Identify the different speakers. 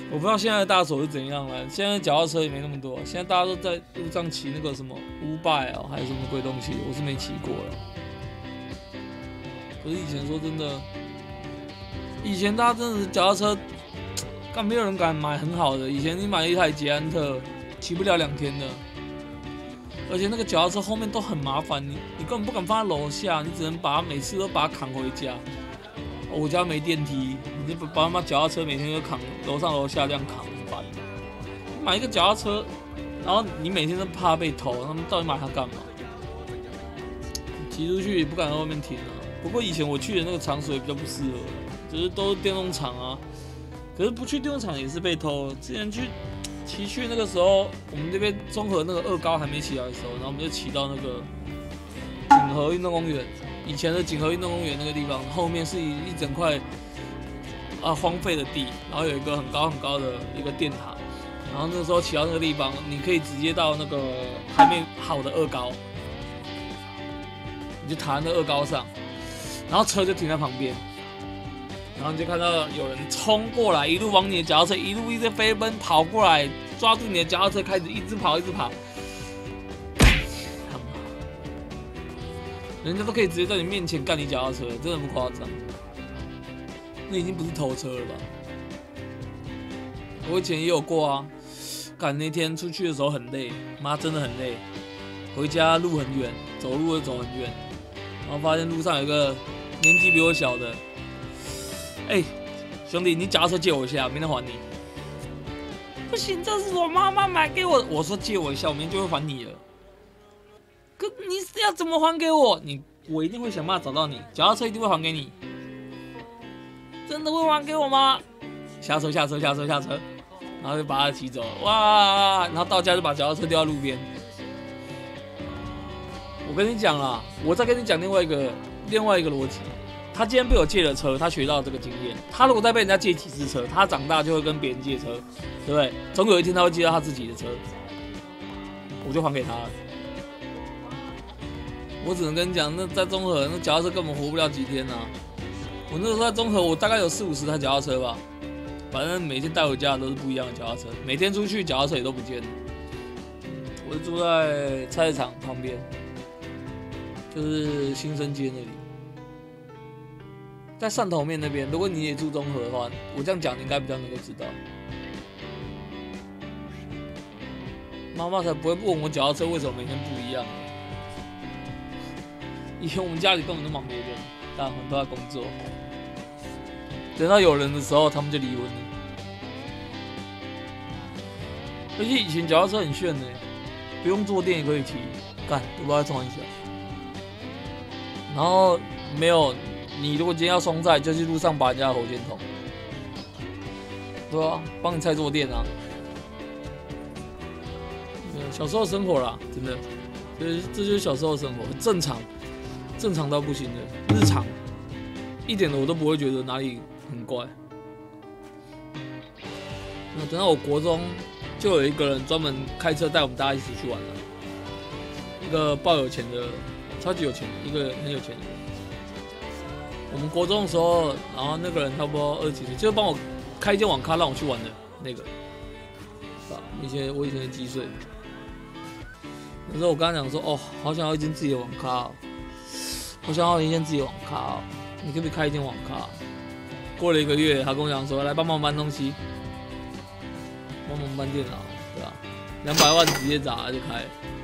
Speaker 1: 我不知道现在的大手是怎样了，现在脚踏车也没那么多，现在大家都在路上骑那个什么U-Bike哦，还有什么鬼东西，我是没骑过了。可是以前说真的，以前大家真的是脚踏车，干没有人敢买很好的。以前你买一台捷安特，骑不了2天的，而且那个脚踏车后面都很麻烦，你根本不敢放在楼下，你只能每次都把它扛回家。我家没电梯，你就把他妈脚踏车每天都扛楼上楼下这样扛，很烦。你买一个脚踏车，然后你每天都怕被偷，他们到底买它干嘛？骑出去也不敢在外面停啊。不过以前我去的那个场所也比较不适合，就是都是电动场啊。可是不去电动场也是被偷。之前骑去那个时候，我们这边中和那个2高还没起来的时候，然后我们就骑到那个锦和运动公园。以前的锦和运动公园那个地方，后面是一整块荒废的地，然后有一个很高很高的一个电塔，然后那时候骑到那个地方，你可以直接到那个还没好的2高，你就躺在那2高上，然后车就停在旁边，然后你就看到有人冲过来，一路往你的脚踏车一直飞奔跑过来，抓住你的脚踏车开始一直跑。人家都可以直接在你面前干你脚踏车，真的不夸张。那已经不是偷车了吧？我以前也有过啊，赶那天出去的时候很累，妈真的很累。回家路很远，走路会走很远，然后发现路上有一个年纪比我小的，兄弟，你脚踏车借我一下，明天还你。不行，这是我妈妈买给我的。我说借我一下，我明天就会还你了。可你是要怎么还给我？我一定会想办法找到你，脚踏车一定会还给你。真的会还给我吗？下车，然后就把他骑走了，哇！然后到家就把脚踏车丢到路边。我跟你讲啦，我再跟你讲另外一个逻辑。他今天被我借了车，他学到这个经验。他如果再被人家借几次车，他长大就会跟别人借车，对不对？总有一天他会借到他自己的车，我就还给他了。我只能跟你讲，那在中和那脚踏车根本活不了几天啊！我那时候在中和，我大概有40-50台脚踏车吧，反正每天带回家的都是不一样的脚踏车，每天出去脚踏车也都不见了。我是住在菜市场旁边，就是新生街那里，在汕头面那边。如果你也住中和的话，我这样讲你应该比较能够知道。妈妈才不会问我脚踏车为什么每天不一样。以前我们家里根本都忙别人，大家都在工作。等到有人的时候，他们就离婚了。而且以前脚踏车很炫的，不用坐垫也可以骑，干都不知道在冲一下。然后没有，你如果今天要双载，就去路上把人家的火箭筒，对啊，帮你拆坐垫啊。小时候生活啦，真的，这就是小时候生活，很正常到不行的，日常，一点的我都不会觉得哪里很怪。那等到我国中，就有一个人专门开车带我们大家一起去玩了，一个爆有钱的，超级有钱，一个很有钱的人。我们国中的时候，然后那个人差不多20几岁，就帮我开一间网咖让我去玩的那个。我以前几岁？那时候我跟他讲说，哦，好想要一间自己的网咖哦。我想要一间自己的网咖哦，你可不可以开一间网咖？过了1个月，他跟我讲说，来帮忙搬东西，帮忙搬电脑，对吧？200万直接砸就开。